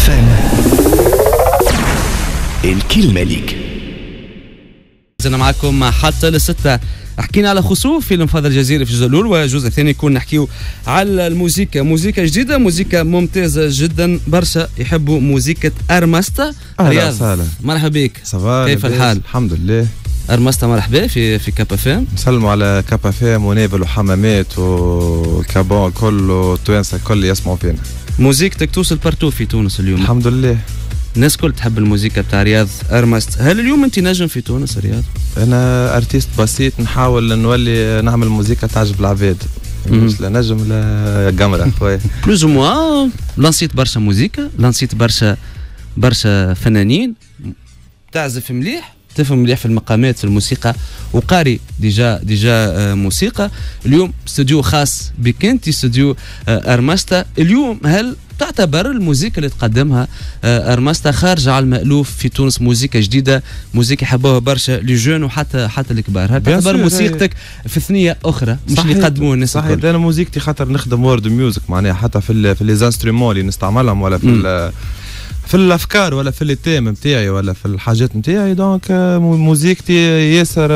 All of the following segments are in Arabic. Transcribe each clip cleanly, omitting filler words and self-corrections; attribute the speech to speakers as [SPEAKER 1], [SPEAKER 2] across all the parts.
[SPEAKER 1] اف ام الكلمة ليك.
[SPEAKER 2] زلنا معكم حتى للستة. حكينا على خسوف فيلم فاضل الجزيري في الجزء الأول، والجزء الثاني يكون نحكيو على الموسيقى، موسيقى جديدة، موسيقى ممتازة جدا برشا، يحبوا موسيقى أرماستا.
[SPEAKER 3] أهلا وسهلا،
[SPEAKER 2] مرحبا بك،
[SPEAKER 3] كيف
[SPEAKER 2] الحال؟
[SPEAKER 3] الحمد لله.
[SPEAKER 2] أرماستا مرحبا في كاب اف ام.
[SPEAKER 3] نسلموا على كاب اف ام ونابل وحمامات والكابون كله التوانسة الكل يسمعوا فينا.
[SPEAKER 2] موسيقتك توصل بارتو في تونس اليوم
[SPEAKER 3] الحمد لله.
[SPEAKER 2] الناس كل تحب الموسيقى بتاع رياض أرمست. هل اليوم انت نجم في تونس رياض؟
[SPEAKER 3] انا ارتيست بسيط، نحاول نولي نعمل موسيقى تعجب العباد، مش لا نجم لا قمرة خويا.
[SPEAKER 2] بلوز او موا لانسيت برشا موسيقى، لانسيت برشا فنانين، تعزف مليح، تفهم مليح في المقامات في الموسيقى، وقاري ديجا موسيقى. اليوم استوديو خاص بك انت، استوديو أرماستا. اليوم هل تعتبر الموسيقى اللي تقدمها أرماستا خارجة على المألوف في تونس، موسيقى جديدة، موسيقى يحبوها برشا لي جون وحتى الكبار؟ هل تعتبر موسيقتك في ثنية أخرى مش اللي يقدموه الناس؟
[SPEAKER 3] صحيح، أنا موسيقتي خاطر نخدم وورد ميوزك معناها، حتى في لي انسترومون اللي نستعملهم، ولا في الافكار، ولا في التيم نتاعي، ولا في الحاجات نتاعي. دونك موسيقتي ياسر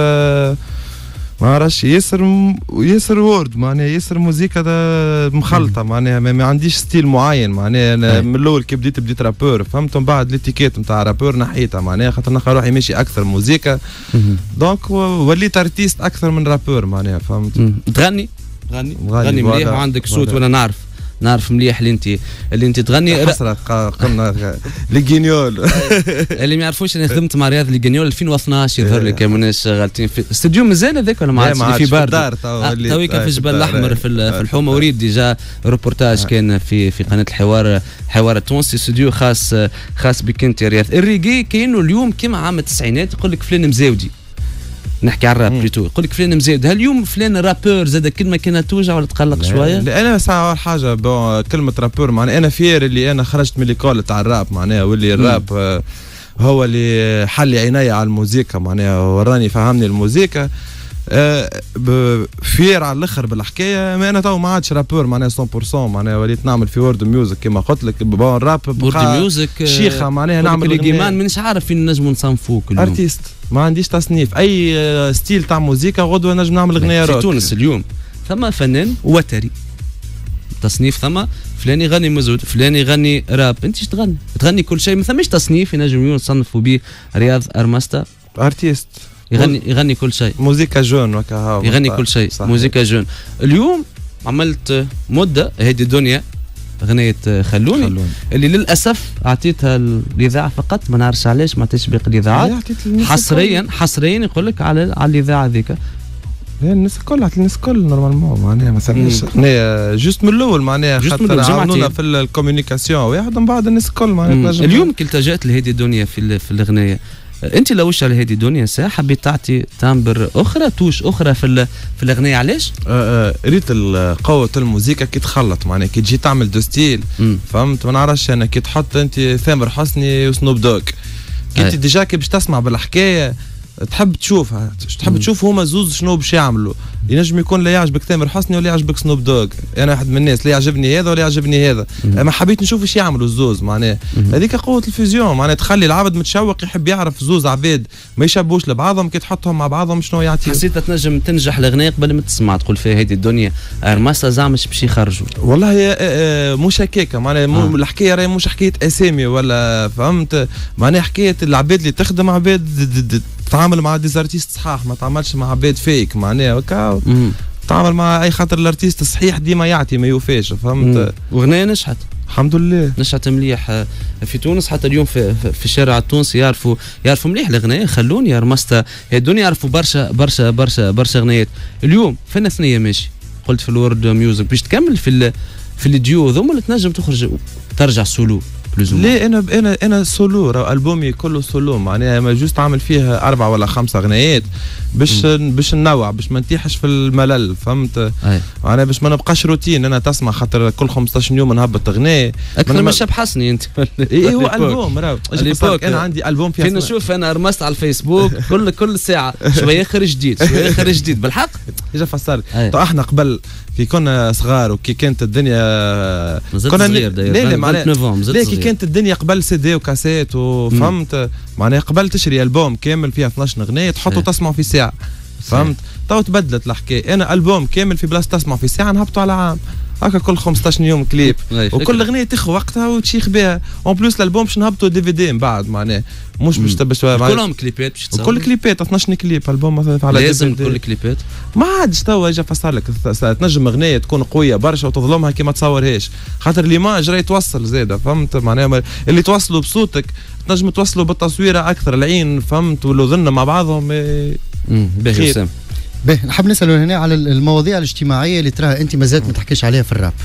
[SPEAKER 3] ما عرفش، ياسر وورد معناها، ياسر موسيقى مخلطه معناها، ما عنديش ستيل معين معناها. انا من الاول كي بديت رابور، فهمت، من بعد الاتيكيت نتاع رابور نحيتها معناها، خاطر نلقى روحي ماشي اكثر موسيقى. دونك وليت ارتيست اكثر من رابور معناها، فهمت.
[SPEAKER 2] تغني مليح وعندك صوت، وانا نعرف مليح اللي انت تغني.
[SPEAKER 3] حسرة قلنا لي
[SPEAKER 2] اللي ما يعرفوش انا خدمت مع رياض لي 2012 يظهر لي، كانوا شغالين في استوديو مازال هذاك ولا ما عادش؟ في بار تويك في الجبل الاحمر في الحومه. اريد ديجا روبورتاج كان في قناه الحوار التونسي، استوديو خاص بك انت يا رياض. الريغي كاينه اليوم كما عام التسعينات، يقول لك فلان مزاودي، نحكي على الراب بليتو، يقول لك فلان مزاود. هل اليوم فلان رابور زاد كلمه كانت توجع ولا تقلق شويه؟
[SPEAKER 3] لا انا ساعه اول حاجه كلمه رابور معناها، انا فير اللي انا خرجت من ليكول تاع الراب معناها، واللي الراب هو اللي حل عيني على الموسيقى معناها، وراني فهمني الموسيقى. فير على الاخر بالحكايه. ما انا تو ما عادش رابور معناها 100% معناها، وليت نعمل في وورد ميوزك كما قلت لك. الراب
[SPEAKER 2] وورد ميوزك
[SPEAKER 3] شيخه معناها، نعمل
[SPEAKER 2] كيمان مانيش عارف فين نجموا نصنفوك اليوم.
[SPEAKER 3] ارتيست ما عنديش تصنيف، اي ستيل تاع موسيقى غدوه نجم نعمل اغنيه روك.
[SPEAKER 2] في تونس اليوم ثم فنان وتري تصنيف، ثم فلان يغني مزود، فلان يغني راب، انت ايش تغني كل شيء، ما ثماش تصنيف ينجم يصنفوا به رياض أرماستا.
[SPEAKER 3] ارتيست
[SPEAKER 2] يغني كل شيء،
[SPEAKER 3] موسيقى جون وكا،
[SPEAKER 2] يغني كل شيء، موسيقى جون. اليوم عملت مده هذه الدنيا اغنيه خلوني اللي للاسف اعطيتها الاذاعه فقط، ما نعرفش علاش ما عطيتش باقي الاذاعات، حصريا يقول لك على الاذاعه ذيك.
[SPEAKER 3] الناس الكل عطيت الناس الكل نورمالمون معناها، ما سمعش اغنيه جوست من الاول معناها، خاطر عاونونا في الكوميونيكاسيون واحد، من بعد الناس الكل معناها.
[SPEAKER 2] اليوم كي التجأت لهذه الدنيا في الاغنيه، انت لو وش على هذه الدنيا ساعه حبيت تعطي تامبر اخرى، توش اخرى في الاغنيه، علاش؟
[SPEAKER 3] ريت قوه الموسيقى كي تخلط معناها، كي تجي تعمل دو ستيل، فهمت. ما نعرفش انا كي تحط انت ثامر حسني وسنوب دوغ، كي انت ديجا كي باش تسمع بالحكايه تحب تشوفها، تحب تشوف هما زوز شنو باش يعملوا. ينجم يكون لا يعجبك تامر حسني ولا يعجبك سنوب دوغ، انا واحد من الناس لا يعجبني هذا ولا يعجبني هذا، اما حبيت نشوف ايش يعملوا الزوز معناها. هذيك قوه الفيزيون معناها، تخلي العبد متشوق يحب يعرف زوز عباد ما يشبوش لبعضهم، كي تحطهم مع بعضهم شنو يعطي.
[SPEAKER 2] حسيت تنجم تنجح الاغنيه قبل ما تسمع تقول فيها هذه الدنيا أرماستا زعما باش يخرجوا؟
[SPEAKER 3] والله مش هكاك معناها، الحكايه راهي مش حكايه اسامي ولا فهمت معناها، حكايه العباد اللي تخدم عباد تعامل مع ديزارتيست صحاح، ما تعملش مع عباد فيك معناها هكا. تعامل مع اي خاطر الارتيست الصحيح ديما يعطي ما يوفاش، فهمت.
[SPEAKER 2] واغنيه نجحت
[SPEAKER 3] الحمد لله،
[SPEAKER 2] نجحت مليح في تونس، حتى اليوم في الشارع التونسي يعرفوا مليح الاغنيه خلوني أرماستا الدنيا، يعرفوا برشا اغنيات. اليوم فين ثنيه ماشي، قلت في الورد ميوزك باش تكمل في الديو ذوما اللي تنجم ترجع سولو بلوز.
[SPEAKER 3] ليه انا سولو، البومي كله سولو معناها، ما جوست عامل فيها 4 ولا 5 اغنيات باش ننوع، باش ما نتيحش في الملل، فهمت. معناها باش ما نبقاش روتين، انا تسمع خاطر كل 15 يوم نهبط اغنيه
[SPEAKER 2] اكثر ما شبحسني انت.
[SPEAKER 3] ايه هو البوم راهو انا عندي البوم فيه،
[SPEAKER 2] فين نشوف انا أرمست على الفيسبوك كل ساعه شويه خرج جديد بالحق.
[SPEAKER 3] اجا فسرت. احنا قبل كي كنا صغار وكي كانت الدنيا
[SPEAKER 2] كنا صغير
[SPEAKER 3] لا كي كانت الدنيا قبل سي دي وكاسيت وفهمت معناها قبل تشري البوم كامل فيها 12 اغنيه تحطه تسمعوا في ساعه فهمت تو تبدلت الحكايه انا البوم كامل في بلاصه تسمع في ساعه نهبطوا على عام هكا كل 15 يوم كليب وكل اغنيه تاخذ وقتها وتشيخ بها اون بلوس الالبوم باش نهبطوا دي في دي من بعد معناها مش باش
[SPEAKER 2] كلهم كليبات باش تصور
[SPEAKER 3] كل كليبات 12 كليب البوم على
[SPEAKER 2] لازم كل كليبات
[SPEAKER 3] ما عادش توا اجا فسر لك تنجم اغنيه تكون قويه برشا وتظلمها كي ما تصورهاش خاطر ليماج راهي توصل زاده فهمت معناها اللي توصلوا بصوتك تنجم توصلوا بالتصويره اكثر العين فهمت والاذن مع بعضهم
[SPEAKER 2] باهي وسام
[SPEAKER 1] باهي نحب نسأل هنا على المواضيع الاجتماعية اللي تراها أنت مازالت ما تحكيش عليها في الراب.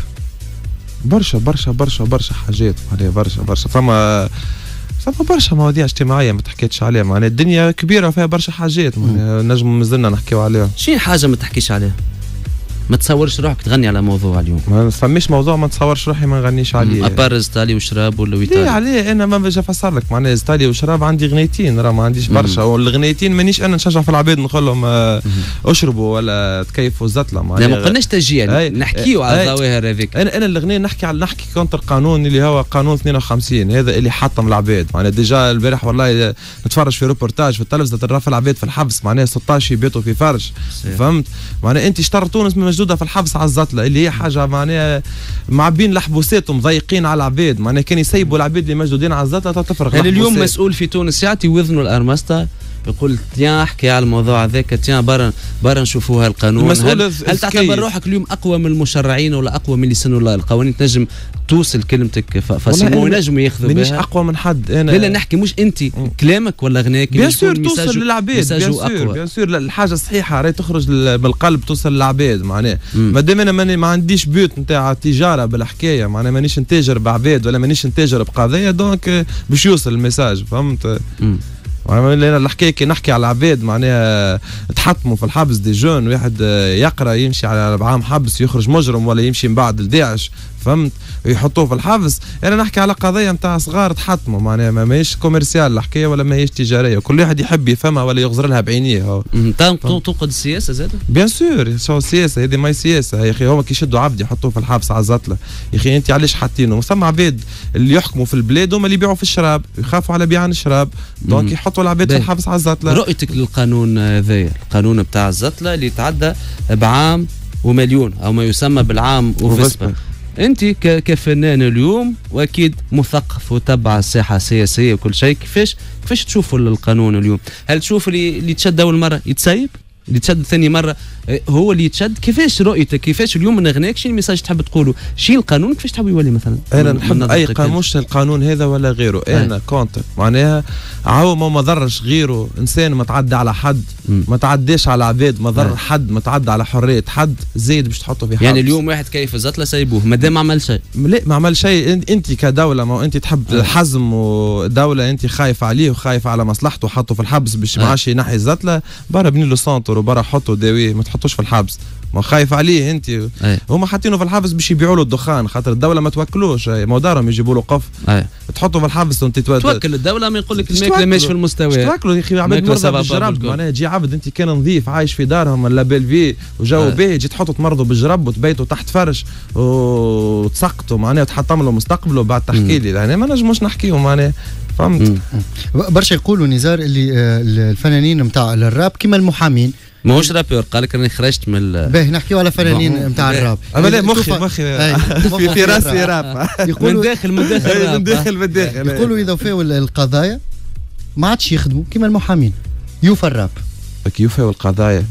[SPEAKER 3] برشا حاجات عليها برشا فما برشا مواضيع اجتماعية ما تحكيتش عليها معناها الدنيا كبيرة وفيها برشا حاجات نجم مازلنا نحكيو عليها.
[SPEAKER 2] شي حاجة ما تحكيش عليها؟ ما تصورش روحك تغني على موضوع اليوم؟
[SPEAKER 3] ما فماش موضوع ما تصورش روحي ما نغنيش عليه.
[SPEAKER 2] ابار زتالي وشراب ولا ويتالي؟
[SPEAKER 3] لا عليه انا ما باجي افسر لك معناها زتالي وشراب عندي غنيتين راه ما عنديش برشا والغنيتين مانيش انا نشجع في العباد نقول لهم اشربوا ولا تكيفوا الزتله
[SPEAKER 2] معناها ما قلناش تشجيع نحكيو على الظواهر هذيك.
[SPEAKER 3] انا الغنية نحكي كونتر قانون اللي هو قانون 52 هذا اللي حطم العباد معناها ديجا البارح والله نتفرج في روبورتاج في التلفزه ترفع العباد في الحبس معناها 16 يبيتوا في فرش فهمت معناها انت شطر تونس موجوده في الحبس على الزتله اللي هي حاجه معناها معبين لحبوسات ومضيقين على العباد معناها كان يسيبوا العباد اللي موجودين على الزتله تفرغ.
[SPEAKER 2] هل اليوم مسؤول في تونس يعطي وذنه الارمستا يقول تيان احكي على الموضوع هذاك تيان برا نشوفوها القانون هل تعتبر روحك اليوم اقوى من المشرعين ولا اقوى من اللي يسنوا الله القوانين تنجم توصل كلمتك فاسمو ينجموا ياخذوا بها؟
[SPEAKER 3] مانيش اقوى من حد انا
[SPEAKER 2] لا نحكي مش انت كلامك ولا غناك
[SPEAKER 3] بيان سور توصل للعباد بيان سور الحاجه صحيحه راهي تخرج بالقلب توصل للعباد معناها مادام انا ما عنديش بيوت نتاع تجاره بالحكايه معناها مانيش نتاجر بعباد ولا مانيش نتاجر بقضيه دونك باش يوصل الميساج فهمت. الحكايه كي نحكي على العباد معناها تحطموا في الحبس دي جون واحد يقرا يمشي على عام حبس يخرج مجرم ولا يمشي من بعد لداعش فهمت ويحطوه في الحبس انا نحكي على قضيه نتاع صغار تحطموا معناها ماهيش كوميرسيال الحكايه ولا ماهيش تجاريه كل واحد يحب يفهمها ولا يغزر لها بعينيه.
[SPEAKER 2] تنقد السياسه زاد؟
[SPEAKER 3] بيان سور شو السياسه هذه ما هي سياسه يا اخي هما كي يشدوا عبد يحطوه في الحبس على الزتله يا اخي انت علاش حاطينه ثم عباد اللي يحكموا في البلاد هما اللي يبيعوا في الشراب يخافوا على بيع الشراب دونك يحطوا العباد في الحبس على الزتله.
[SPEAKER 2] رؤيتك للقانون هذايا القانون بتاع الزتله اللي يتعدى بعام ومليون او ما يسمى بالعام وفسبه انت كفنان اليوم واكيد مثقف وتبع الساحه السياسيه وكل شيء كيفاش تشوفوا القانون اليوم؟ هل تشوف اللي تشد اول مره يتسيب اللي تشد ثاني مره هو اللي يتشد؟ كيفاش رؤيتك كيفاش اليوم من غناك شنو الميساج تحب تقوله شي القانون كيفاش تحب يولي مثلا؟
[SPEAKER 3] انا نحب اي قانون مش القانون هذا ولا غيره انا كونتر معناها عاو ما ضرش غيره انسان ما تعدى على حد ما تعداش على عباد ما ضر حد ما تعدى على حريه حد زايد باش تحطه في حبس.
[SPEAKER 2] يعني اليوم واحد كيف زتله سايبوه ما دام ما عمل شيء؟
[SPEAKER 3] لا ما عمل شيء انت كدوله ما انت تحب حزم ودوله انت خايف عليه وخايف على مصلحته حطه في الحبس باش ما عادش ينحي الزتله برا بني له سونتر وبرا حطه داويه ما تحطوش في الحبس ما خايف عليه انت هما حاطينه في الحبس باش يبيعوا له الدخان خاطر الدوله ما توكلوش ما دارهم يجيبوا له قف تحطه في الحبس وانت توكل
[SPEAKER 2] الدوله ما يقول لك الماكله ماشي في المستوى
[SPEAKER 3] توكلوا يا اخي عباد مرضى بالجرب معناها تجي عبد انت كان نظيف عايش في دارهم لا بلفي وجو باهي تجي تحطوا تمرضوا بالجرب وتبيتوا تحت فرش وتسقطوا معناها وتحطم له مستقبله بعد تحكي لي يعني ما نجموش نحكيهم معناها فهمت.
[SPEAKER 1] برشا يقولوا نزار اللي الفنانين نتاع الراب كيما المحامين
[SPEAKER 2] ماهوش رابور قال لك راني خرجت من
[SPEAKER 1] باهي نحكيو على فنانين نتاع الراب
[SPEAKER 3] اما لا مخي في راسي راب
[SPEAKER 2] يقولوا من داخل
[SPEAKER 1] يقولوا اذا فاو القضايا ما عادش يخدموا كيما المحامين يوفى الراب
[SPEAKER 3] يوفى القضايا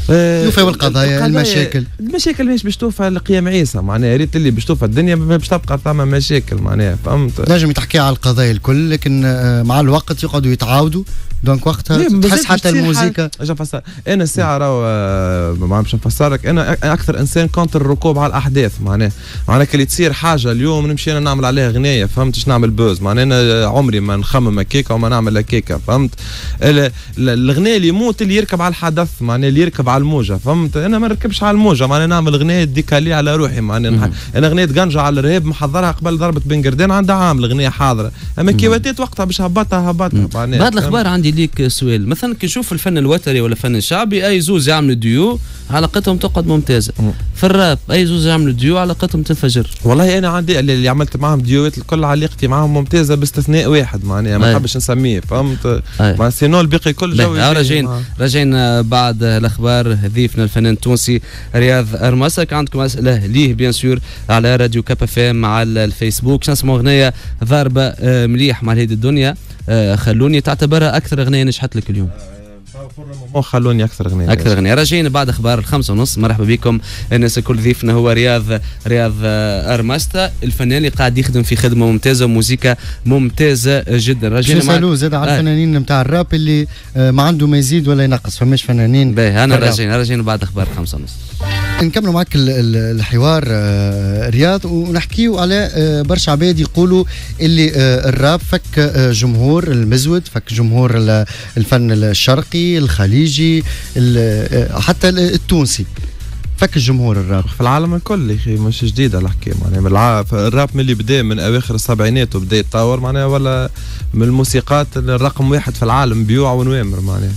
[SPEAKER 3] المشاكل مش باش توفى لقيام عيسى معناها يا ريت اللي باش توفى الدنيا باش تبقى ثم مشاكل معناها فهمت.
[SPEAKER 1] نجم تحكي على القضايا الكل لكن مع الوقت يقعدوا يتعاودوا دونك وقتها تحس حتى الموسيقى
[SPEAKER 3] انا الساعه راهو ما باش نفسرك انا اكثر انسان كونتر الركوب على الاحداث معناها كي تصير حاجه اليوم نمشي انا نعمل عليها غنايه فهمت نعمل بوز معناها انا عمري ما نخمم هكاكا وما نعمل هكاكا فهمت. الغناء اللي يموت اللي يركب على الحدث معناها اللي يركب على الموجه، فهمت؟ انا ما نركبش على الموجه، معناها نعمل غنايه ديكالي على روحي، معناها انا غنيه قنجه على الرهيب محضرها قبل ضربه بن قردان، عندها عام الغنيه حاضره، اما كي وديت وقتها باش هبطها معناها.
[SPEAKER 2] بعد الاخبار عندي ليك سؤال، مثلا كي نشوف الفن الوتري ولا الفن الشعبي اي زوز يعملوا ديو علاقتهم تقعد ممتازه، في الراب اي زوز يعملوا ديو علاقتهم تنفجر.
[SPEAKER 3] والله انا عندي اللي عملت معهم ديوات الكل علاقتي معهم ممتازه باستثناء واحد، معناها ما نحبش نسميه، فهمت؟ مع سينو الباقي كل جو.
[SPEAKER 2] راجعين بعد الاخبار ضيفنا الفنان التونسي رياض ارمسك. عندكم اسئله ليه بيان سور على راديو كاب اف ام على الفيسبوك. نسمعوا اغنيه ضاربه مليح مع هذه الدنيا، خلوني تعتبرها اكثر اغنيه نجحت لك اليوم.
[SPEAKER 3] خلوني اكثر اغنيه.
[SPEAKER 2] راجعين بعد اخبار 5:30. مرحبا بكم الناس الكل. ضيفنا هو رياض ارمستا، الفنان اللي قاعد يخدم في خدمه ممتازه وموسيقى ممتازه جدا.
[SPEAKER 1] راجعين نسالوه زاد على الفنانين نتاع الراب اللي ما عنده ما يزيد ولا ينقص، فماش فنانين.
[SPEAKER 2] باهي انا راجعين بعد اخبار 5:30.
[SPEAKER 1] نكملوا معك الحوار رياض، ونحكيوا على برشا عباد يقولوا اللي الراب فك جمهور المزود، فك جمهور الفن الشرقي الخليجي حتى التونسي، فك الجمهور الراب
[SPEAKER 3] في العالم الكل يا اخي، مش جديده الحكايه معناها. الراب من اللي بدا من اواخر السبعينات وبدا يتطور معناها، ولا من الموسيقات الرقم واحد في العالم بيوع ونوامر معناها.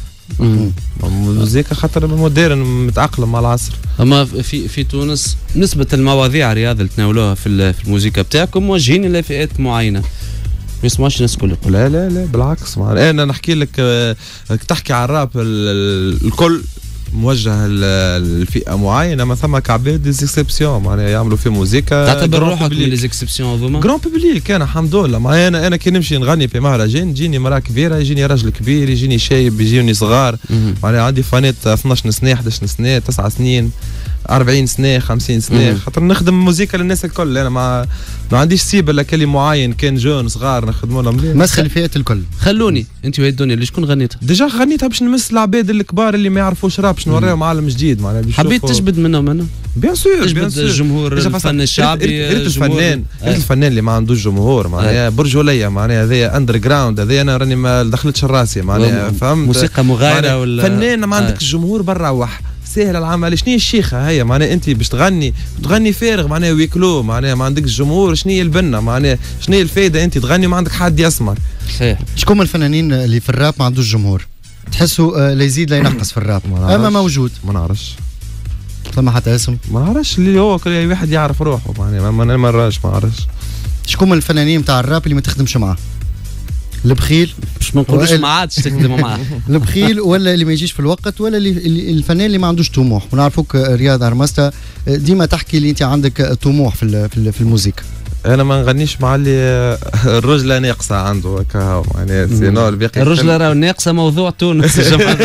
[SPEAKER 3] الموسيقى خاطر مودرن متأقلم مع العصر.
[SPEAKER 2] اما في تونس نسبة المواضيع رياض اللي تناولوها في الموسيقى بتاعكم موجهين لفئات معينة، ما يسمعش الناس الكل.
[SPEAKER 3] لا بالعكس، انا نحكي لك تحكي على الراب الكل موجه لفئه معينه، ما ثم كعباد ديزيكسبسيون معناها يعملوا في موسيقى.
[SPEAKER 2] تعتبر روحك من ديزيكسبسيون هذوما؟
[SPEAKER 3] جران بوبليك انا الحمد لله. مع انا كي نمشي نغني في مهرجان يجيني مراه كبيره، يجيني راجل كبير، يجيني شايب، يجيني صغار، معناها عندي فانات 12 سنه 11 سنه 9 سنين 40 سنه 50 سنه، خاطر نخدم موسيقى للناس الكل. انا ما عنديش سيب الا كلي معين، كان جون صغار نخدموا لهم
[SPEAKER 1] مسخ الفئات الكل.
[SPEAKER 2] خلوني انت وهي الدنيا اللي شكون غنيتها؟
[SPEAKER 3] ديجا غنيتها باش نمس العباد الكبار اللي ما يعرفوش راب، باش نوريهم عالم جديد معناها.
[SPEAKER 2] حبيت تجبد منهم انا؟
[SPEAKER 3] بيان سور
[SPEAKER 2] تجبد الجمهور الفن الشعبي.
[SPEAKER 3] الفنان اللي ما عندوش جمهور معناها برجوليه معناها، هذايا اندر جراوند، هذايا انا راني ما دخلتش راسي معناها، فهمت؟
[SPEAKER 2] موسيقى مغايره ولا
[SPEAKER 3] فنان ما عندكش جمهور برا وح سهل العمل. شنو هي الشيخه هي معناها؟ انت باش تغني فارغ معناها ويكلو معناها، ما عندكش جمهور، شنو هي البنه معناها؟ شنو هي الفايده انت تغني ما عندك حد يسمعك؟
[SPEAKER 2] صحيح.
[SPEAKER 1] شكون من الفنانين اللي في الراب ما عندوش جمهور تحسوا لا يزيد لا ينقص في الراب؟ اما موجود
[SPEAKER 3] ما نعرفش،
[SPEAKER 1] ثم حتى اسم
[SPEAKER 3] ما نعرفش، اللي هو كل واحد يعرف روحه معناها. ما نعرفش. شكون
[SPEAKER 1] من الفنانين نتاع الراب اللي ما تخدمش معاه؟ البخيل،
[SPEAKER 2] مش ما نقولوش ما عادش تخدموا معاه.
[SPEAKER 1] البخيل ولا اللي ما يجيش في الوقت، ولا الفنان اللي ما عندوش طموح؟ ونعرفوك رياض ارمستا ديما تحكي اللي انت عندك طموح في الموسيقى.
[SPEAKER 3] انا ما نغنيش مع اللي الرجله ناقصه عنده هكا معناها، سينو الباقي
[SPEAKER 2] الرجله راه ناقصه موضوع تونس يا جماعه.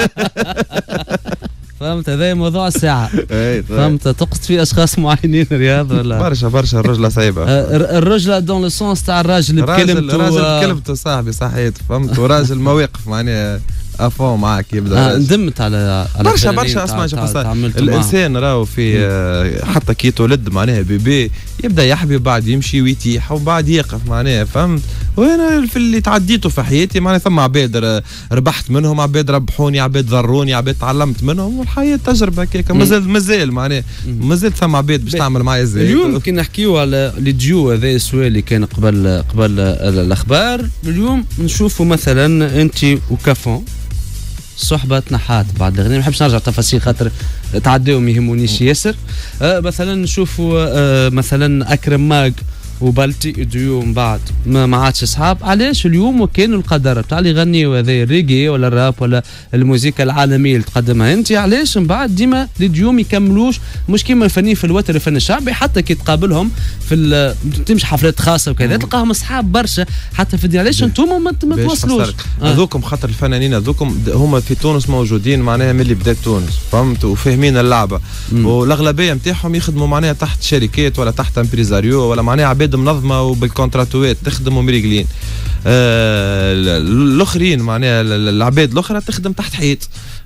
[SPEAKER 2] فهمت؟ هذا موضوع الساعة. فهمت؟ تقصد في اشخاص معينين رياض ولا؟
[SPEAKER 3] برشا الرجلة صعيبة.
[SPEAKER 2] الرجلة دون لو سونس تاع الراجل بكلمته.
[SPEAKER 3] راجل بكلمته صاحبي صحيت، فهمت؟ وراجل مواقف معناها افون معاك يبدا.
[SPEAKER 2] ندمت على
[SPEAKER 3] برشا اسمع شوف الانسان راهو في حتى كي تولد معناها بيبي يبدا يحبي وبعد يمشي ويتيح وبعد يقف معناها، فهمت؟ وانا في اللي تعديته في حياتي معناها ثم عباد ربحت منهم، عباد ربحوني، عباد ضروني، عباد تعلمت منهم، والحياه تجربه هكاك. مازال معناها مازال ثم عباد باش تعمل معايا ازاي.
[SPEAKER 2] اليوم كي نحكيو على الديو هذا السؤال اللي كان قبل الاخبار، اليوم نشوفوا مثلا انت وكافون صحبة تنحات بعد الأغنية، ما نحبش نرجع تفاصيل خاطر تعداو ما يهمونيش ياسر. مثلا نشوفوا مثلا أكرم ماج وبالتي ديو من بعد ما عادش اصحاب. علاش اليوم وكانوا القدر بتاع اللي يغنيوا هذا الريغي ولا الراب ولا الموسيقى العالميه اللي تقدمها انت، علاش من بعد ديما الديو ما يكملوش؟ مش كيما الفنانين في الوتر الفن الشعبي، حتى كي تقابلهم في تمشي حفلات خاصه وكذا تلقاهم اصحاب برشا حتى في الدين. علاش انتم ما توصلوش؟
[SPEAKER 3] هذوكم خاطر الفنانين هذوكم هما في تونس موجودين معناها من اللي بدات تونس، فهمت؟ وفاهمين اللعبه، والاغلبيه نتاعهم يخدموا معناها تحت شركات ولا تحت امبريزاريو ولا معناها عباد منظمه وبالكونتراتوات تخدم ومريقلين. الاخرين معناها العباد الاخرى تخدم تحت حيط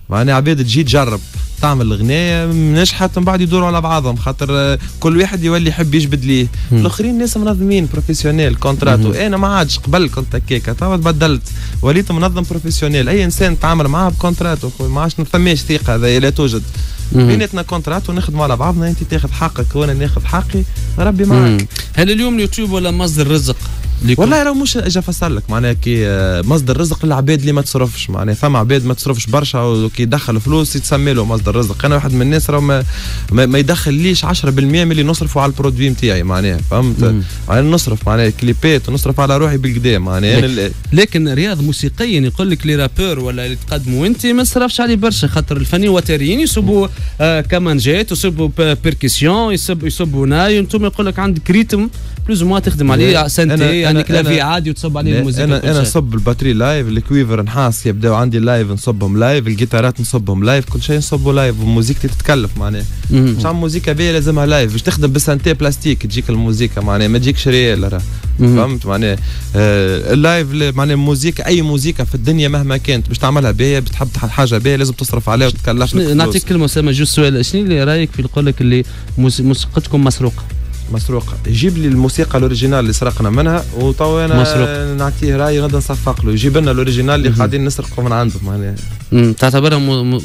[SPEAKER 3] معناها عباد تجي تجرب تعمل اغنيه نجحت من بعد يدوروا على بعضهم خاطر كل واحد يولي يحب يجبد ليه. الاخرين ناس منظمين بروفيسيونيل كونتراتو. انا ما عادش قبل كنت هكاك توا تبدلت وليت منظم بروفيسيونيل. اي انسان تعامل معاه بكونتراتو ما عادش نفهمش ثقه هذا لا توجد بيناتنا كونتراتو نخدموا على بعضنا. انت تاخذ حقك وانا ناخذ حقي ربي معك.
[SPEAKER 2] هل اليوم اليوتيوب ولا مصدر رزق؟
[SPEAKER 3] والله راه مش اجي افسر لك معناها كي مصدر رزق للعباد اللي ما تصرفش. معناها ثم عباد ما تصرفش برشا وكي يدخل فلوس يتسمى له مصدر رزق. انا واحد من الناس راه ما يدخليش 10% من اللي نصرفه على البرودوي نتاعي معناها فهمت. انا نصرف معناها كليبات ونصرف على روحي بالقدام معناها. لكن
[SPEAKER 2] رياض موسيقيا يقول لك لي رابور ولا اللي تقدموا انت ما تصرفش عليه برشا خاطر الفنانين وتريين يصبوا كمانجات يصبوا بيركسيون يصبوا ناي وانتم يقول لك عندك ريتم بلوز موا تخدم عليه سنتي يعني كلافي عادي وتصب عليه الموسيقى.
[SPEAKER 3] انا نصب الباتري لايف الكويفر نحاس يبداو عندي لايف نصبهم لايف الجيتارات نصبهم لايف كل شيء نصبه لايف وموسيقتي تتكلف معناها مش عم موسيقى باهيه لازمها لايف باش تخدم بسنتي بلاستيك تجيك الموسيقى معناها ما تجيكش ريال راه فهمت معناها. اللايف معناها موسيقى اي موسيقى في الدنيا مهما كانت باش تعملها باهيه باش تحب حاجه باهيه لازم تصرف عليها وتكلف لك.
[SPEAKER 2] نعطيك كلمه اسامه جوج سؤال شنو اللي رايك في يقول لك اللي موسيقتكم مسروقه؟
[SPEAKER 3] مسروقه يجيب لي الموسيقى الاوريجينال اللي سرقنا منها وتوا انا نعطيه راي ونبدا نصفق له يجيب لنا الاوريجينال اللي قاعدين نسرقوا من عنده معناها.
[SPEAKER 2] تعتبرها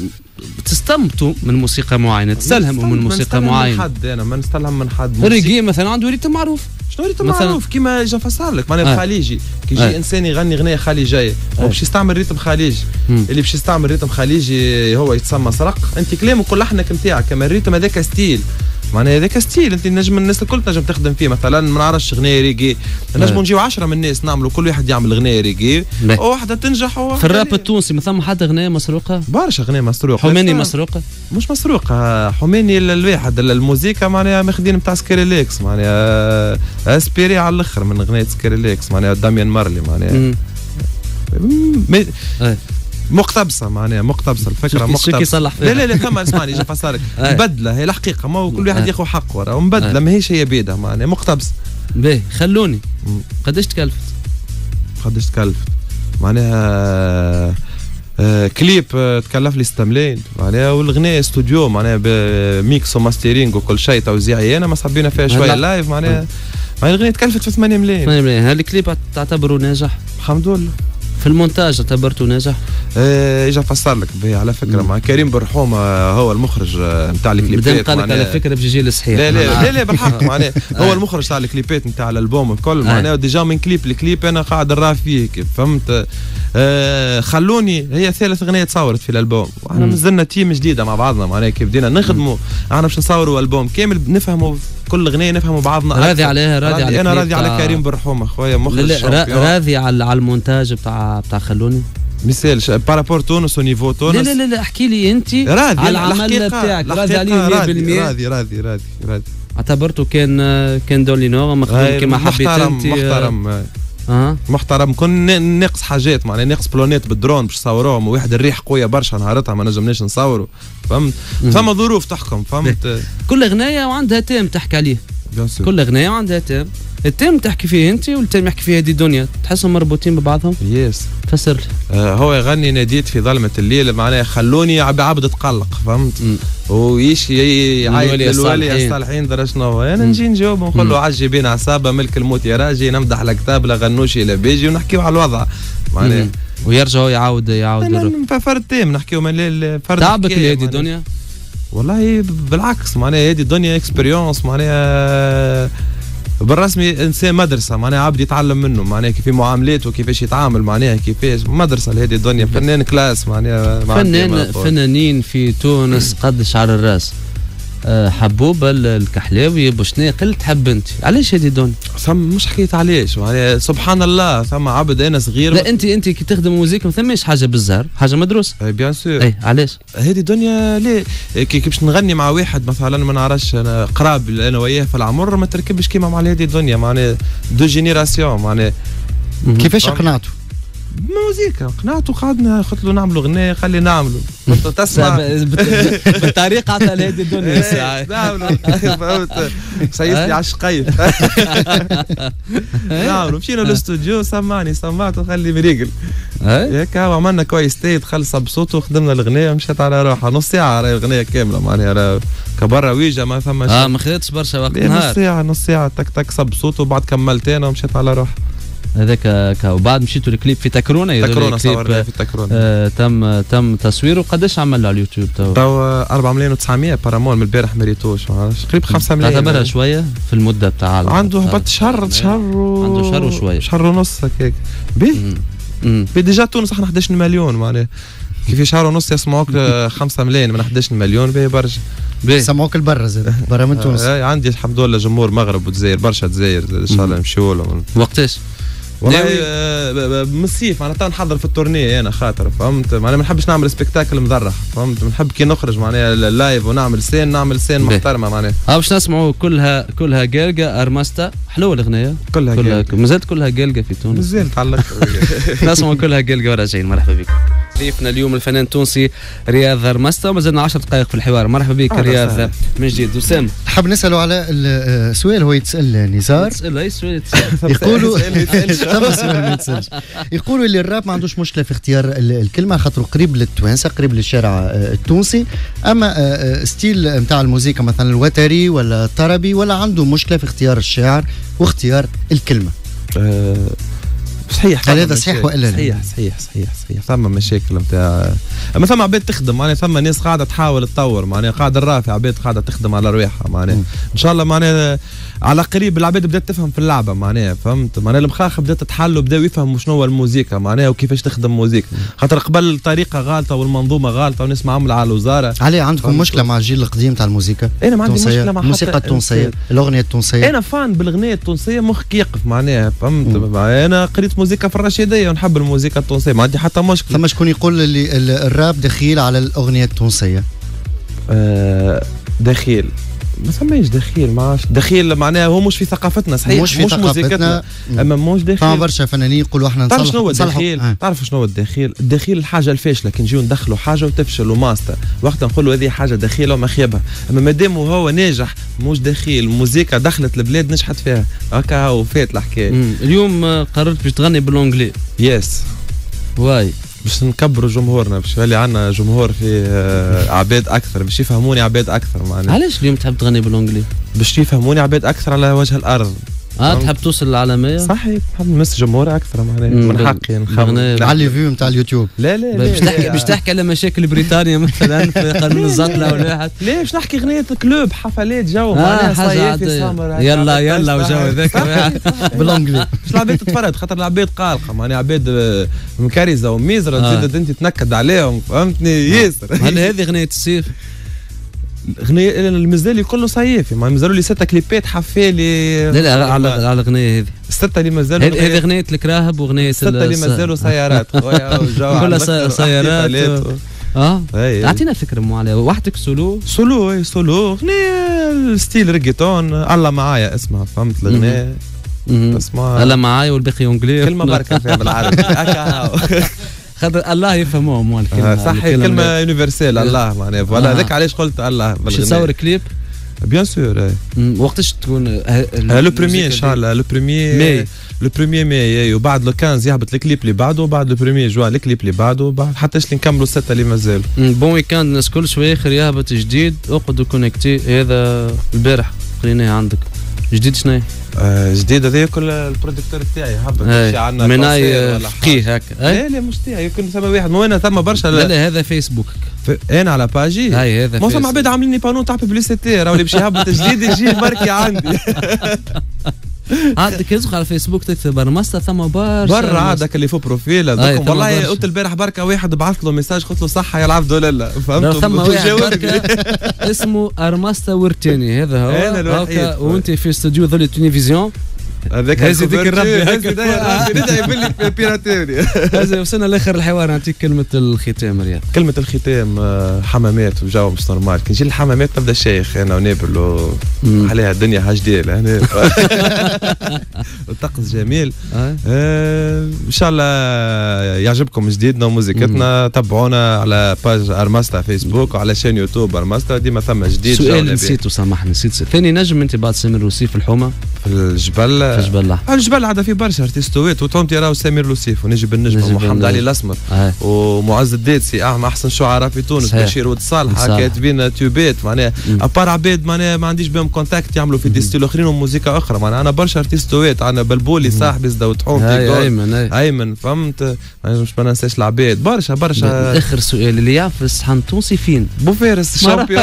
[SPEAKER 2] تستمتوا من موسيقى معينه تستلهموا من موسيقى معينه؟
[SPEAKER 3] من حد انا ما نستلهم من حد.
[SPEAKER 2] الريجي مثلا عنده ريتم معروف.
[SPEAKER 3] شنو ريتم معروف كيما جا فسر لك معناها الخليجي كي يجي انسان يغني اغنيه خليجيه هو باش يستعمل ريتم خليجي. اللي باش يستعمل ريتم خليجي هو يتسمى سرق. انت كلامك كل لحنك نتاعك كما الريتم هذاك ستيل معناها هذاك ستيل انت نجم الناس الكل تنجم تخدم فيه. مثلا ما نعرفش اغنيه ريجي نجموا نجيو 10 من الناس نعملوا كل واحد يعمل اغنيه ريجي وواحده تنجح
[SPEAKER 2] في الراب التونسي ما ثم حتى اغنيه مسروقه؟
[SPEAKER 3] برشا اغنيه مسروقه.
[SPEAKER 2] حماني مسروقه؟
[SPEAKER 3] مش مسروقه حماني الواحد الموسيقى معناها ماخذين نتاع سكريليكس معناها اسبيري على الاخر من اغنيه سكريليكس معناها داميان مارلي معناها مقتبسه معناها مقتبسه الفكره مقتبسه. لا ثم اسمعني جا فسرك مبدله هي الحقيقه ما كل واحد ياخذ حقه وراه مبدله ماهيش هي بيدها معناها مقتبسه.
[SPEAKER 2] باهي خلوني قداش تكلفت
[SPEAKER 3] معناها كليب تكلف لي 6 ملايين معناها والاغنيه استوديو معناها بميكس وماسترينج وكل شيء توزيعي انا ما صبينا فيها شويه لايف معناها الاغنيه تكلفت في 8 ملايين.
[SPEAKER 2] 8 ملايين. هل الكليب تعتبره ناجح؟
[SPEAKER 3] الحمد لله.
[SPEAKER 2] في المونتاج اعتبرته ناجح؟
[SPEAKER 3] اجا افسر لك به على فكره مع كريم برحومه هو المخرج نتاع الكليبات.
[SPEAKER 2] بدل قال لك على فكره باش يجي الصحيح.
[SPEAKER 3] لا بالحق معناها هو المخرج تاع الكليبات نتاع الالبوم الكل معناها ديجا من كليب لكليب انا قاعد نراه فيه كيف فهمت. خلوني هي ثالث اغنيه تصورت في الالبوم واحنا نزلنا تيم جديده مع بعضنا معناها كيف بدينا نخدموا احنا باش نصوروا البوم كامل نفهموا كل اغنيه نفهموا بعضنا.
[SPEAKER 2] راضي عليها
[SPEAKER 3] انا راضي على كريم برحومه خويا مخرج.
[SPEAKER 2] راضي على المونتاج بتاع خلوني
[SPEAKER 3] مثال بارابور تونس ونيفو تونس.
[SPEAKER 2] لا احكي لي انت على العمل بتاعك راضي عليه 100%؟
[SPEAKER 3] راضي
[SPEAKER 2] اعتبرته كان دولي نور مخدوم كما حبيت انت
[SPEAKER 3] محترم محترم. كنا ناقص حاجات معناها ناقص بلونات بالدرون باش نصوروهم وواحد الريح قويه برشا نهارتها ما نجمناش نصوروا فهمت. فما ظروف تحكم فهمت.
[SPEAKER 2] كل اغنيه وعندها تيم تحكي عليه. كل اغنيه وعندها تيم التيم تحكي فيه انت والتيم يحكي فيه هذه الدنيا تحسهم مربوطين ببعضهم.
[SPEAKER 3] يس
[SPEAKER 2] فسر لي.
[SPEAKER 3] هو يغني ناديت في ظلمه الليل معناها خلوني عبد تقلق فهمت. ويش يعيط للولي الصالحين درا شنو انا نجي نجاوب ونقول له عجي بين عصابه ملك الموت يا راجي نمدح الكتاب لا غنوشي لا بيجي ونحكيو على الوضع معناها
[SPEAKER 2] ويرجعوا يعاود
[SPEAKER 3] فرد تيم نحكيو من فرد
[SPEAKER 2] تعبك هذه الدنيا.
[SPEAKER 3] والله بالعكس معناها هذه الدنيا اكسبيريونس معناها بالرسمي انسان مدرسه معناها عبد يتعلم منه معناها كيف معاملاته كيفاش يتعامل معناها كيفاش مدرسه لهذه الدنيا. فنان كلاس معناها
[SPEAKER 2] فنانين في تونس قد شعر الراس. حبوبه الكحلاوي بوشناق قلت تحب انت علاش هذه الدنيا؟
[SPEAKER 3] ثم مش حكيت علاش معناها سبحان الله ثم عبد انا صغير.
[SPEAKER 2] لا انت كي تخدم موسيقى ما ثماش حاجه بالزهر حاجه مدروسه.
[SPEAKER 3] اي بيان سور.
[SPEAKER 2] اي علاش
[SPEAKER 3] هذه الدنيا ليه كي باش نغني مع واحد مثلا ما نعرفش انا قراب انا وياه في العمر ما تركبش كيما مع هذه الدنيا معناها دو جينيراسيون معناها.
[SPEAKER 1] كيفاش اقنعته؟
[SPEAKER 3] موزيكا قنعت وقعدنا قلت له نعملوا غنايه خلي نعملوا قلت له تسمع
[SPEAKER 2] بالطريقه عطى لهذه الدنيا ساعه
[SPEAKER 3] نعملوا فهمت سيسلي على الشقيف نعملوا مشينا للاستوديو سمعته خلي مريقل هيك عملنا كويس تيت خلص بصوته وخدمنا الغنايه مشيت على روحها نص ساعه راهي الغنايه كامله معناها كبرة ويجا ما فما شيء
[SPEAKER 2] ما خذتش برشا وقت نهار
[SPEAKER 3] نص ساعه تك تك صب صوته وبعد كملت انا ومشيت على روحي
[SPEAKER 2] هذاك وبعد مشيتوا الكليب في تكرونه
[SPEAKER 3] صورنا في تكرونه
[SPEAKER 2] تم تصويره قداش عمل على اليوتيوب
[SPEAKER 3] تو 4 مليون و900 بارامون من البارح ما ريتوش قريب 5 مليون
[SPEAKER 2] تعتبرها شويه في المده بتاع
[SPEAKER 3] عنده هبط شهر
[SPEAKER 2] وشويه
[SPEAKER 3] شهر ونص هكاك ديجا تونس احنا 11 مليون معناها كيف شهر ونص يسمعوك 5 ملايين من 11 مليون باهي برشا
[SPEAKER 1] سمعوك البرا زاد برا من تونس
[SPEAKER 3] عندي الحمد لله جمهور مغرب وجزائر برشا جزائر ان شاء الله نمشيو لهم
[SPEAKER 2] وقتاش؟
[SPEAKER 3] والله من الصيف معناتها نحضر في التورنيه انا خاطر فهمت معناها ما نحبش نعمل سبيكتاكل مذرح فهمت نحب كي نخرج معناها اللايف ونعمل سين محترمه معناها
[SPEAKER 2] باش نسمعوا كلها قلقه ارمستا حلوه الاغنيه كلها مازالت كلها قلقه في تونس
[SPEAKER 3] مازال تعلقت
[SPEAKER 2] نسمعوا كلها قلقه وراجعين مرحبا بك ضيفنا اليوم الفنان التونسي رياض ارمستا ومازلنا 10 دقائق في الحوار مرحبا بك رياض من جديد وسام
[SPEAKER 1] حاب نسأله على السؤال هو يتسأل نزار
[SPEAKER 2] تسأل اي سؤال
[SPEAKER 1] يقولوا يقولوا اللي الراب ما عندوش مشكله في اختيار الكلمه خاطر قريب للتوانسه قريب للشارع التونسي اما ستيل نتاع الموسيقى مثلا الوتري ولا الطربي ولا عنده مشكله في اختيار الشاعر واختيار الكلمه
[SPEAKER 3] صحيح
[SPEAKER 1] هل هذا صحيح ولا لا؟
[SPEAKER 3] صحيح ثم مشاكل نتاع اما ثم عباد تخدم معناها ثم ناس قاعده تحاول تطور معناها قاعده الرافع عباد قاعده تخدم على رواحها معناها ان شاء الله معناها على قريب العباد بدات تفهم في اللعبه معناها فهمت معناها المخاخ بدات تتحل وبداو يفهموا شنو هو الموسيقى معناها وكيفاش تخدم موسيقى خاطر قبل الطريقه غالطه والمنظومه غالطه ونسمع عامله على الوزاره
[SPEAKER 1] علي عندكم مشكله مع الجيل القديم تاع الموسيقى
[SPEAKER 3] انا ما عندي مشكله مع
[SPEAKER 1] الموسيقى التونسيه الاغنيه التونسيه
[SPEAKER 3] انا فان بالاغنيه التونسيه مخك يقف معناها فهمت انا قريت موسيقى في الرشيديه ونحب الموسيقى التونسيه ما عندي حتى مشكله
[SPEAKER 1] ثم شكون يقول اللي الراب دخيل على الاغنيه التونسيه
[SPEAKER 3] دخيل ما سميش دخيل ما دخيل معناها هو مش في ثقافتنا صحيح
[SPEAKER 1] مش
[SPEAKER 3] موسيقتنا اما مش دخيل
[SPEAKER 1] فما برشا فنانين يقولوا احنا
[SPEAKER 3] تعرف شنو هو الدخيل تعرف شنو هو الدخيل الحاجه الفاشله كي نجيو ندخلوا حاجه وتفشل وماستر وقتها نقولوا هذه حاجه دخيله وما خيبها اما مادام هو ناجح مش دخيل الموسيقى دخلت البلاد نجحت فيها هكا هو فات الحكايه
[SPEAKER 2] اليوم قررت باش تغني بالانجلي
[SPEAKER 3] يس
[SPEAKER 2] واي
[SPEAKER 3] باش نكبروا جمهورنا باش يولي عندنا جمهور في عباد اكثر باش يفهموني عباد اكثر معناها
[SPEAKER 2] علاش اليوم تحب تغني بالانجلي
[SPEAKER 3] باش يفهموني عباد اكثر على وجه الارض
[SPEAKER 2] تحب توصل للعالميه
[SPEAKER 3] صحيح نحب نمس جمهور اكثر معناها من حقي نخمم
[SPEAKER 1] على الفيو نتاع اليوتيوب
[SPEAKER 3] لا
[SPEAKER 2] باش تحكي على مشاكل بريطانيا مثلا في قانون الزطله والواحد
[SPEAKER 3] لا باش نحكي غنية كلوب حفلات جو معناها صيفي سامر
[SPEAKER 2] يلا وجو هذاك
[SPEAKER 1] بالانجلي
[SPEAKER 3] باش العباد تتفرج خاطر العباد قالقه معناها عباد مكارزه وميزره تزيد انت تنكد عليهم فهمتني ياسر
[SPEAKER 2] هل هذه غنية الصيف؟
[SPEAKER 3] غنية المازال كله صيفي ما مازالوا لي 6 كليبات حفالي
[SPEAKER 2] لا على الغنية هذه
[SPEAKER 3] 6 اللي مازالوا
[SPEAKER 2] هذه غنية الكراهب وغنية
[SPEAKER 3] 6 اللي مازالوا سيارات
[SPEAKER 2] كلها سيارات اعطينا فكرة مو عليها وحدك سولو
[SPEAKER 3] غنية الستيل ريجيتون الله معايا اسمها فهمت الغنية
[SPEAKER 2] اسمها الله معايا والباقي انجلي
[SPEAKER 3] كلمة بركة فيها بالعربي
[SPEAKER 2] خاطر الله يفهموهم الكلمة
[SPEAKER 3] صح كلمة يونيفرسال الله معناها فوالا هذاك علاش قلت الله
[SPEAKER 2] باش تصور كليب
[SPEAKER 3] بيان سور
[SPEAKER 2] وقتاش تكون
[SPEAKER 3] لو بريمير ان شاء الله لو بريمير ماي وبعد لو 15 يهبط الكليب اللي بعده وبعد لو بريمير جوان الكليب اللي بعده وبعد حتى نكملوا 6 اللي مازالوا
[SPEAKER 2] بون ويكاند الناس كل شويه اخر يهبط جديد اقعدوا كونكتي هذا البارح قريناه عندك جديد شنو
[SPEAKER 3] جديد هذا كل البرودكتور تاعي هبط
[SPEAKER 2] في عندنا مناي فقيه هكا
[SPEAKER 3] لا مش تاعي يمكن ثم واحد مو انا ثم برشا
[SPEAKER 2] لا هذا فيسبوك
[SPEAKER 3] انا على باجي
[SPEAKER 2] هذا
[SPEAKER 3] ما ثم عباد عاملين لي بانو تاع بيبليسيتي راهو اللي باش يهبط جديد يجي ماركي عندي
[SPEAKER 2] عاد كيدخل على فيسبوك تكتب ارمستا ثم
[SPEAKER 3] برا عادك اللي فوق بروفيل والله قلت البارح بركه واحد بعث له ميساج قلت له صحه يا العبد ولا فهمت
[SPEAKER 2] ثم واحد اسمه ارمستا ورتيني هذا هو
[SPEAKER 3] وانت
[SPEAKER 2] وانت في استوديو ظل التلفزيون
[SPEAKER 3] هذاك
[SPEAKER 2] هذيك الربي
[SPEAKER 3] هذا ندعي باللي بيراتوري.
[SPEAKER 2] هذا وصلنا لاخر الحوار. نعطيك كلمه الختام رياض.
[SPEAKER 3] كلمه الختام حمامات وجو مش نورمال. كي نجي الحمامات نبدا شيخ انا ونابل عليها الدنيا حاجديل هنا. الطقس جميل. ان شاء الله يعجبكم جديدنا وموزيكتنا. تابعونا على باج ارماستا فيسبوك وعلى شين يوتيوب ارماستا ديما ثم جديد.
[SPEAKER 2] سؤال نسيته سامحني نسيت. ثاني نجم انت بعد سمير لوسيف الحومه
[SPEAKER 3] في الجبل.
[SPEAKER 2] في الجبل الأحمر.
[SPEAKER 3] الجبل عاد في برشا ارتيستوات وتونتي راهو سمير لوسيف ونجم النجم ومحمد علي الاسمر ومعز الديتسي احسن شعراء في تونس. بشير ود صالح كاتبين تيوبات معناها ابار عباد معناها ما عنديش بهم كونتاكت يعملوا في دي ستيل اخرين وموسيقى اخرى. معناها انا برشا ارتيستوات عندنا بلبولي صاحبي زدا وطحومتي ايمن فهمت. مش ما ننساش العباد برشا.
[SPEAKER 2] اخر سؤال اللي يعرف الصحن التونسي فين؟
[SPEAKER 3] بوفارس الشامبيون.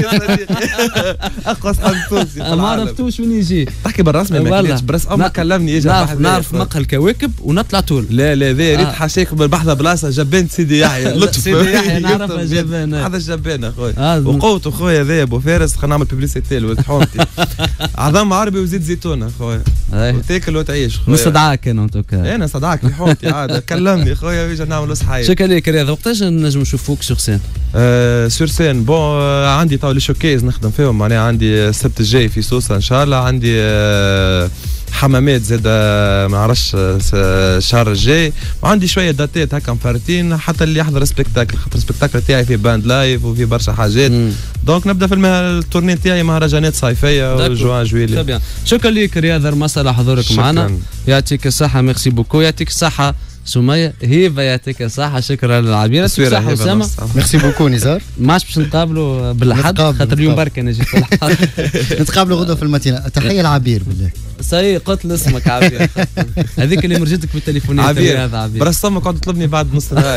[SPEAKER 3] اقوى صحن تونسي
[SPEAKER 2] ما عرفتوش وين يجي.
[SPEAKER 3] تحكي بالرسمي ما كليتش برس ما كلمني اجى
[SPEAKER 2] نعرف مقهى الكوكب ونطلع طول.
[SPEAKER 3] لا ذا ريت حاشاك بالبحث بلاصه جبان سيدي يحيى لطف.
[SPEAKER 2] سيدي يحيى نعرفها جبان.
[SPEAKER 3] هذا الجبان اخويا وقوته خويا ذا ابو فارس. خلينا نعمل بيبليسيتي لحومتي. عظام عربي وزيت زيتون اخويا وتاكل وتعيش خويا.
[SPEAKER 2] مستدعاك انا توكا.
[SPEAKER 3] انا صدعك لحومتي عاد كلمني خويا ويجي نعملوا صحايح.
[SPEAKER 2] شكرا لك رياض. وقتاش نجم نشوفوك سور سين؟
[SPEAKER 3] سور سين بون عندي تو لي شوكيز نخدم فيهم معناها. عندي السبت الجاي في سوسه ان شاء الله. عندي حمامات زاد ما نعرفش الشهر الجاي. وعندي شويه داتات هكا مفرتين حتى اللي يحضر سبيكتاكل خاطر السبيكتاكل تاعي فيه باند لايف وفي برشا حاجات. دونك نبدا في التورني تاعي مهرجانات صيفيه وجوان جويلي.
[SPEAKER 2] شكرا لك رياض رماسة على حضورك معنا. يعطيك الصحه. ميرسي بوكو. يعطيك الصحه سمية. هيبة يعطيك الصحة. شكرا للعبير. يعطيك الصحة أسامة.
[SPEAKER 1] ميرسي بوكو نزار.
[SPEAKER 2] ما عادش باش نتقابلوا بالحد خاطر اليوم برك انا جيت بالحد.
[SPEAKER 1] نتقابلوا غدوة في الماتينة. تحية العبير بالله.
[SPEAKER 2] صحيح قلت اسمك عبير. هذيك اللي مرجتك بالتليفونات.
[SPEAKER 3] عبير برسمك قاعد تطلبني بعد نص نهار.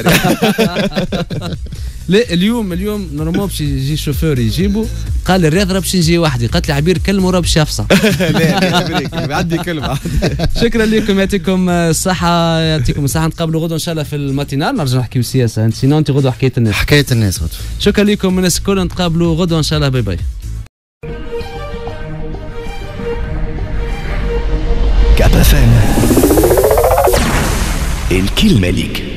[SPEAKER 2] لا اليوم نورمال باش يجي شوفور يجيبه. قال لي الرياض راه باش نجي وحدي. قالت لي عبير كلمه راه باش يفصح.
[SPEAKER 3] لا عندي كلمه.
[SPEAKER 2] شكرا لكم. يعطيكم الصحه. يعطيكم الصحه. نتقابلوا غدوه ان شاء الله في الماتينال. نرجع نحكيو سياسه. سينو انت غدوه حكايه الناس. غدوه. شكرا لكم الناس الكل. نتقابلوا غدوه ان شاء الله. باي باي.
[SPEAKER 4] كاب اف ام الكلمه ليك.